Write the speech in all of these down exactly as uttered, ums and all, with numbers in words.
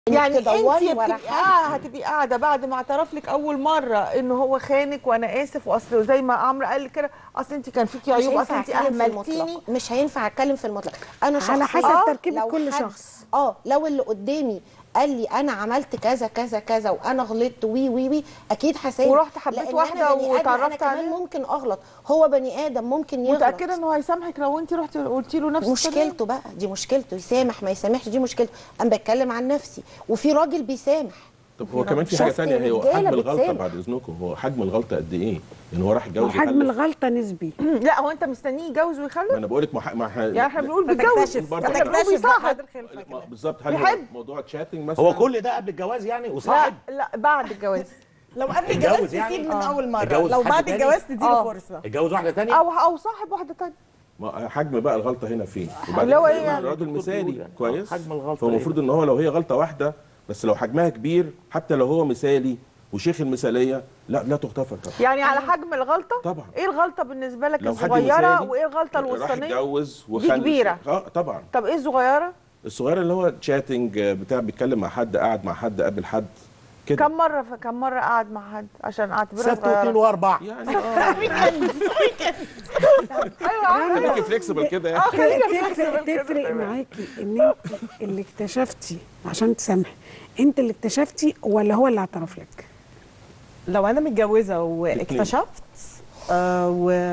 يعني انت ورا هتبقي هتبقي قاعده بعد ما اعترف لك اول مره ان هو خانك وانا اسف، واصل زي ما عمرو قال كده اصل انت كان فيكي عيوب، اصل انت اهملتيني. مش هينفع اتكلم في المطلق. انا شخصيا على حسب آه تركيبه كل شخص. اه لو اللي قدامي قال لي انا عملت كذا كذا كذا وانا غلطت وي وي وي اكيد هسامح، ورحت حبيت واحده واتعرفت عليها. انا كمان ممكن اغلط، هو بني ادم ممكن يغلط. متاكده انه هيسامحك لو انت رحتي قلتي له نفس مشكلته بقى، دي مشكلته، يسامح ما يسامحش دي مشكلته. انا بتكلم عن نفسي، وفي راجل بيسامح. طب هو كمان في حاجه ثانيه، هي حجم الغلطه بعد اذنكم، هو حجم الغلطه قد ايه؟ يعني هو راح يتجوز حجم الغلطه نسبي. لا هو انت مستنيه يتجوز ويخلف؟ ما انا بقول لك ما ما يعني احنا بنقول بيتجوز، احنا بنقول بيصاحب. بالظبط. هل موضوع تشاتنج مثلا؟ هو كل ده قبل الجواز يعني وصاحب؟ لا لا بعد الجواز. لو قبل الجواز يعني تسيب من اول مره، لو بعد الجواز تديله فرصه اتجوز واحده ثانيه او او صاحب واحده ثانيه. ما حجم بقى الغلطه هنا فين؟ اللي هو ايه؟ الراجل مثالي كويس، حجم الغلطه فالمفروض ان هو لو هي غلطه واحده بس لو حجمها كبير، حتى لو هو مثالي وشيخ المثاليه، لا لا تغتفر طبعا. يعني على حجم الغلطه؟ طبعا. ايه الغلطه بالنسبه لك الصغيره وايه الغلطه الوسطانيه؟ راح يتجوز دي كبيره. اه طبعا. طب ايه الصغيره؟ الصغيره اللي هو تشاتنج بتاع، بيتكلم مع حد، قاعد مع حد، قابل حد كده. كم مره كم مره قعد مع حد عشان اعتبرها صغيره؟ ست واثنين واربعه يعني اه ويكند ويكند ايوه خليكي فليكسبل كده يعني. تفرق تفرق معاكي ان انت اللي اكتشفتي عشان تسامحي، انت اللي اكتشفتي ولا هو اللي اعترف لك؟ لو انا متجوزه واكتشفت آه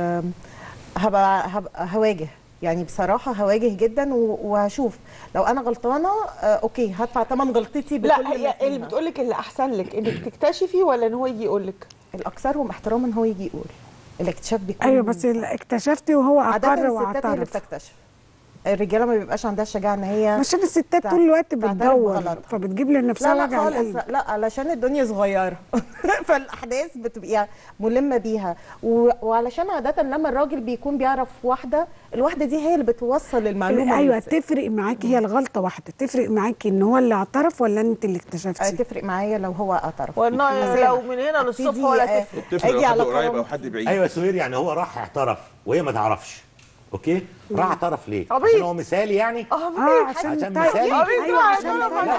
وهبقى هبقى هواجه، يعني بصراحه هواجه جدا وهشوف لو انا غلطانه آه اوكي هدفع ثمن غلطتي بكل. لا هي اللي بتقول لك اللي احسن لك انك تكتشفي ولا ان هو يجي يقول لك؟ الاكثرهم احتراما ان هو يجي يقول. الاكتشاف بيكون ايوه بس اكتشفتي وهو اقر واعترف. الستات هي اللي بتكتشف، الرجاله ما بيبقاش عندها الشجاعه ان هي، عشان الستات طول الوقت بتدور فبتجيب لنفسها وجع القلب. لا لا علشان الدنيا صغيره فالاحداث بتبقى ملمه بيها، وعلشان عاده لما الراجل بيكون بيعرف واحده، الواحده دي هي اللي بتوصل المعلومه. ايوه تفرق معاكي هي الغلطه واحده، تفرق معاكي ان هو اللي اعترف ولا انت اللي اكتشفتي؟ تفرق معايا لو هو اعترف، والله لو من هنا للصبح ولا تفرق. تفرق لو حد قريب او حد بعيد. ايوه يا سهير، يعني هو راح اعترف وهي ما تعرفش، اوكي؟ راح اعترف ليه؟ عبيط. عشان هو مثالي يعني؟ اه عشان مثالي. ايوه عشان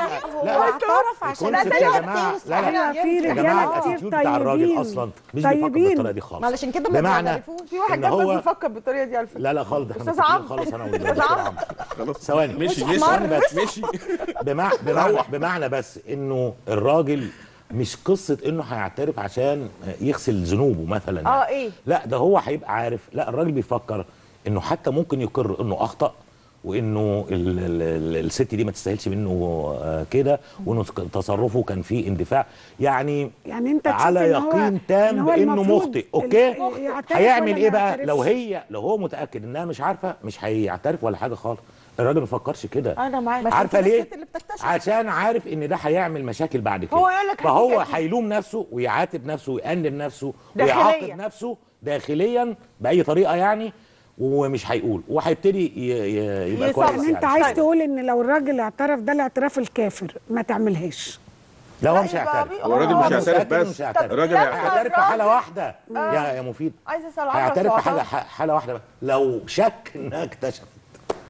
هو اعترف عشان لا يا جماعه، لا لا في يا جماعه رجاله كتير الاتيتيود بتاع الراجل اصلا مش بيفكر بالطريقه دي خالص. علشان كده ما بمعنى في واحد جنبك بيفكر بالطريقه دي على فكره. لا لا خالص، استاذ عمرو خالص انا استاذ عمرو خلاص ثواني مشي مشي بس مشي. بمعنى بمعنى بس انه الراجل مش قصه انه هيعترف عشان يغسل ذنوبه مثلا. اه ايه؟ لا ده هو هيبقى عارف، لا الراجل بيفكر انه حتى ممكن يقر انه اخطأ، وانه ال ال الست دي ما تستاهلش منه كده، وانه تصرفه كان فيه اندفاع، يعني يعني انت على يقين تام بانه مخطئ. اوكي، هيعمل ايه بقى لو هي لو هو متاكد انها مش عارفه؟ مش هيعترف ولا حاجه خالص. الراجل ما بيفكرش كده. انا معاك. عارفه ليه؟ عشان عارف ان ده هيعمل مشاكل بعد كده. هو يقول لك فهو هيلوم نفسه ويعاتب نفسه ويأنب نفسه ويعاقب نفسه داخليا باي طريقه يعني، ومش هيقول، وهيبتدي يبقى كويس. يعني انت عايز تقول ان لو الراجل اعترف ده الاعتراف الكافر ما تعملهاش؟ لا هو مش هيعترف. هو الراجل مش هيعترف بس، الراجل هيعترف في حاله واحده. يا يا مفيد عايز اسال هيعترف في حاله حاله واحده لو شك انها اكتشف.